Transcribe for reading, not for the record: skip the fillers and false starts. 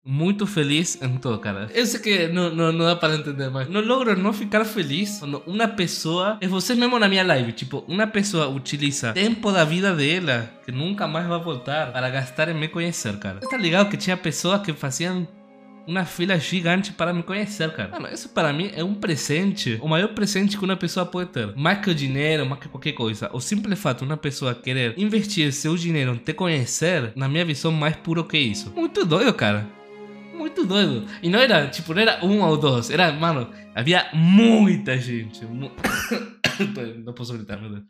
muito feliz em todo, cara. Eu sei que não dá para entender, mas não logro não ficar feliz quando uma pessoa, é você mesmo na minha live, tipo, uma pessoa utiliza tempo da vida dela, que nunca mais vai voltar, para gastar em me conhecer, cara. Você tá ligado que tinha pessoas que faziam uma fila gigante para me conhecer, cara? Mano, isso para mim é um presente, o maior presente que uma pessoa pode ter. Mais que o dinheiro, mais que qualquer coisa. O simples fato de uma pessoa querer investir seu dinheiro em te conhecer, na minha visão, mais puro que isso. Muito doido, cara. Muito doido. E não era, tipo, não era um ou dois. Era, mano, havia muita gente. Não posso gritar, meu Deus.